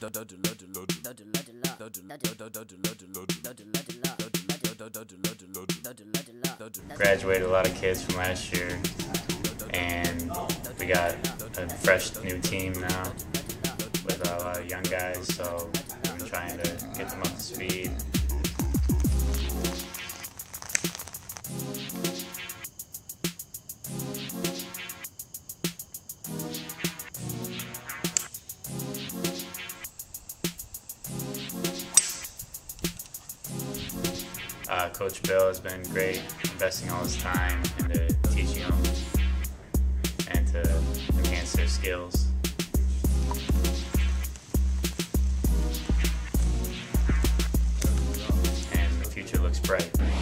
Graduated a lot of kids from last year, and we got a fresh new team now with a lot of young guys, so I'm trying to get them up to speed. Coach Bill has been great, investing all his time into teaching them and to enhance their skills. And the future looks bright.